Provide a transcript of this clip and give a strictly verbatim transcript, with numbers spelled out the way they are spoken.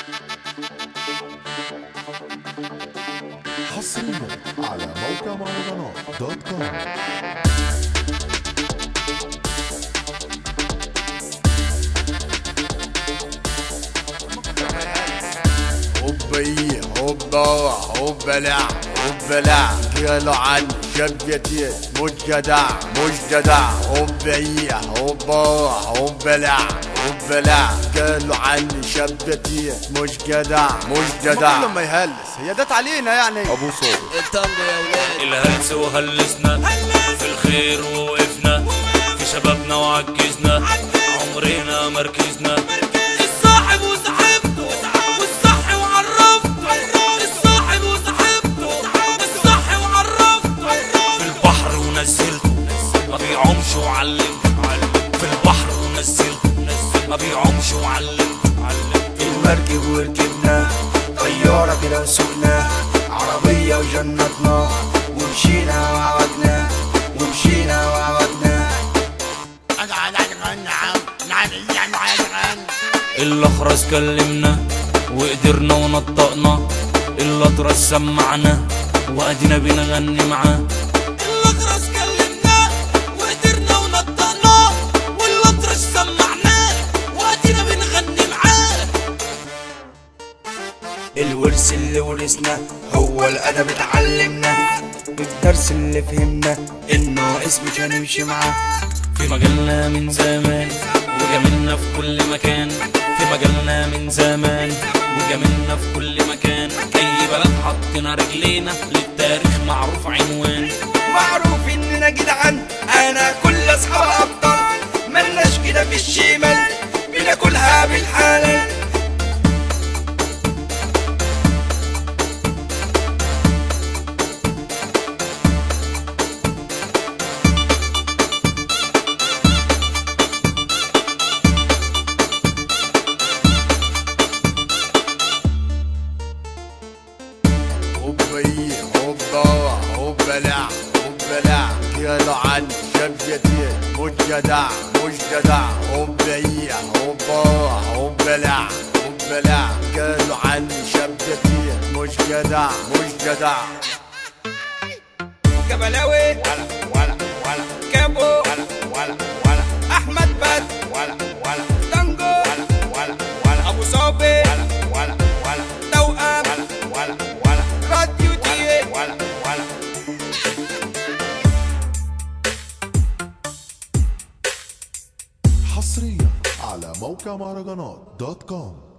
حصريا على موقع مهرجانات دوت كوم. هوبا هوبا هوبلا هوبلا قالوا عن شبيتي مش جدع مش جدع هوبا هوبا هوبلا هوبلا قالوا عن شبيتي مش جدع مش جدع. كل ما يهلس هي جت علينا يعني ابو صوت الطنجة يا ولاد. الهلس وهلسنا في الخير ووقفنا في شبابنا وعجزنا عمرنا مركزنا الصاحب وصاحبته والصح وعرفته الصاحب وصاحبته الصح وعرفته في البحر ونزلته ما بيعومش وعلمته في البحر ونزلته ما بيعومش وعلمته المركب وركبنا طيارة كده وسوقنا عربية وجنطنا ومشينا وعودنا ومشينا وعودنا. الأخرس كلمنا وقدرنا ونطقنا الأطرس سمعنا وأدينا بنغني معاه. الأخرس كلمنا وقدرنا ونطقنا والأطرس سمعنا وأدينا بنغني معاه. الورث اللي ورثنا هو الأدب اتعلمنا الدرس اللي فهمنا إنه اسمك هنمشي معاه. في مجالنا من زمان وجملنا في كل مكان في مجالنا من زمان وجملنا في كل مكان أي بلد حطينا رجلينا للتاريخ معروف عنوان. معروف إننا جدعان أنا كل أصحاب أبطال ملناش كده في الشمال بناكلها بالحلال. هوبا هوبلا هوبلا قالوا عن شبيتي مش جدع مش جدع هوبا هوبا هوبلا هوبلا قالوا عن شبيتي مش جدع مش جدع. جبلاوي ولا ولا ولا كابو ولا ولا ولا أحمد بد ولا ولا طنجو ولا ولا ولا أبو صابر ولا ولا ولا توأم ولا ولا ولا راديو تي ولا ولا. حصريا على موقع مهرجانات دوت كوم.